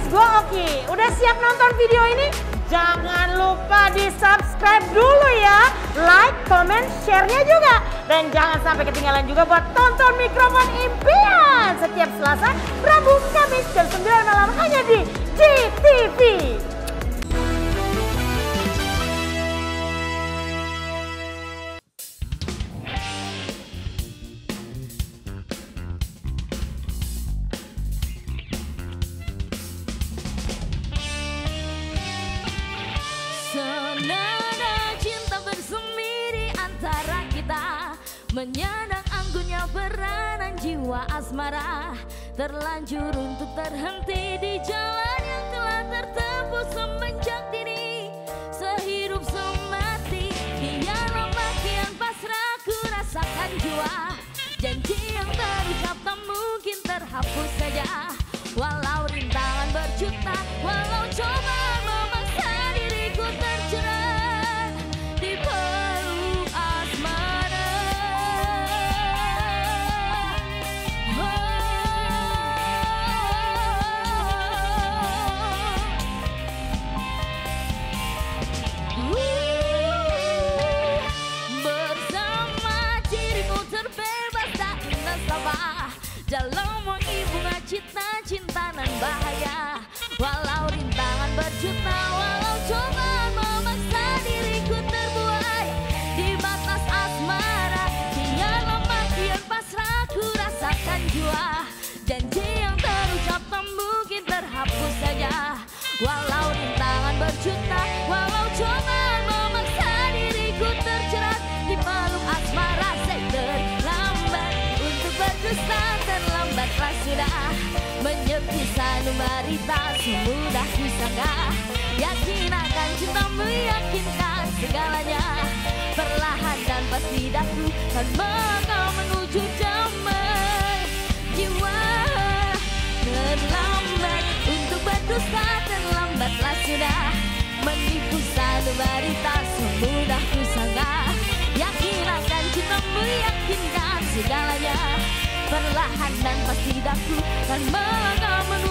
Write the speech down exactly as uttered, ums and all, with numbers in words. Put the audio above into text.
go Oki. Udah siap nonton video ini? Jangan lupa di subscribe dulu ya. Like, comment, share-nya juga. Dan jangan sampai ketinggalan juga buat tonton Mikrofon Impian. Setiap Selasa, Rabu, Kamis jam sembilan malam hanya di G T V. Menyandang anggunnya peranan jiwa asmara, terlanjur untuk terhenti di jalan yang telah tertempuh semenjak dini. Sehidup semati, dialah makian pasrah ku rasakan jiwa. Janji yang terucap tak mungkin terhapus saja. Walau rintangan berjuta, walau cobaan memaksa diriku terjerat di peluk asmara. Dalam wangi bunga cinta, cinta nan bahaya. Walau rintangan berjuta, walau cobaan memaksa diriku terbuai di batas asmara. Dialah makian pasrah ku rasakan jua. Janji yang terucap tak mungkin terhapus saja. Walau rintangan berjuta, walau cobaan memaksa diriku terjerat di peluk asmara. Saya terlambat untuk berdusta, terlambatlah sudah menyepi sanumarita, semudah kusangka. Yakin akan cintamu, yakinkan segalanya. Perlahan dan pasti daku kan bakal menuju damai jiwa. Terlambat untuk berdusta, terlambatlah sudah menipu sanumarita, semudah kusangka. Yakin akan cintamu, yakinkan segalanya. Perlahan dan pasti daku kan bakal menuju